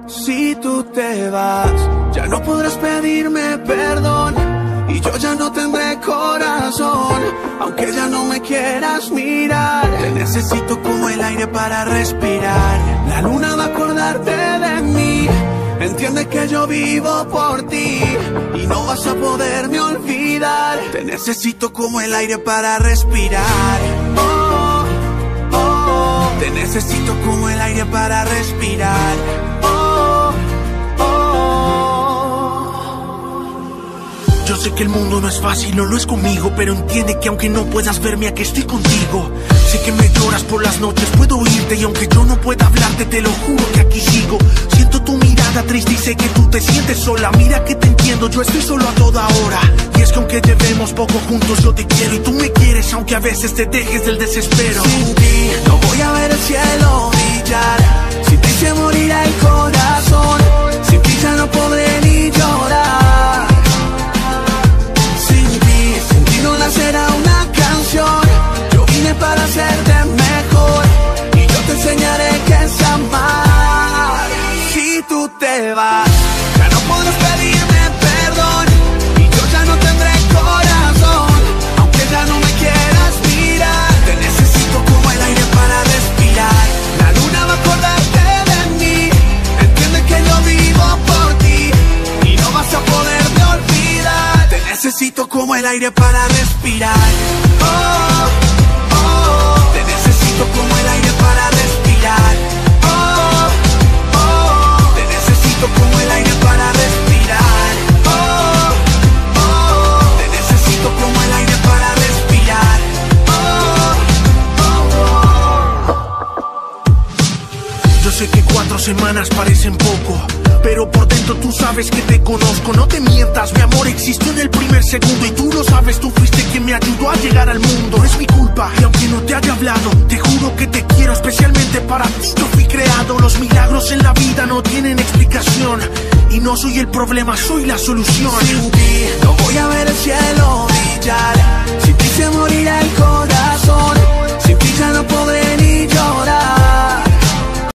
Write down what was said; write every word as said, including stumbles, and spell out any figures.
Si tú te vas, ya no podrás pedirme perdón y yo ya no tendré corazón, aunque ya no me quieras mirar. Te necesito como el aire para respirar. La luna va a acordarte de mí. Entiende que yo vivo por ti y no vas a poderme olvidar. Te necesito como el aire para respirar. Oh, oh, oh. Te necesito como el aire para respirar. Oh, oh. Yo sé que el mundo no es fácil, no lo es conmigo, pero entiende que aunque no puedas verme, aquí estoy contigo. Sé que me lloras por las noches, puedo oírte, y aunque yo no pueda hablarte, te lo juro que aquí sigo. Siento tu mirada triste y sé que tú te sientes sola. Mira que te entiendo, yo estoy solo a toda hora. Y es que aunque llevemos poco juntos, yo te quiero y tú me quieres, aunque a veces te dejes del desespero. Sin ti no voy a ver el cielo brillar, sin ti se morirá el corazón, sin ti ya no podré ni llorar. Sin ti, sin ti no nacerá una canción. Yo vine para hacerte mejor y yo te enseñaré qué es amar. Si tú te vas, ya no podrás pedirme perdón y yo ya no tendré corazón, aunque ya no me quieras mirar. Te necesito como el aire para respirar. La luna va a acordarte de mí. Entiende que yo vivo por ti y no vas a poderme olvidar. Te necesito como el aire para respirar. Oh, oh. Te necesito como el aire para respirar. Oh, oh. Te necesito como el aire para respirar. Oh, oh. Te necesito como el aire para respirar. Oh, oh, oh. Yo sé que cuatro semanas parecen poco, pero por dentro tú sabes que te conozco. No te mientas, mi amor existió en el primer segundo y tú lo sabes, tú fuiste quien me ayudó a llegar al mundo. Es mi culpa y aunque no te haya hablado, te juro que te quiero especialmente para ti. Yo fui creado, los milagros en la vida no tienen explicación y no soy el problema, soy la solución. Sin ti no voy a ver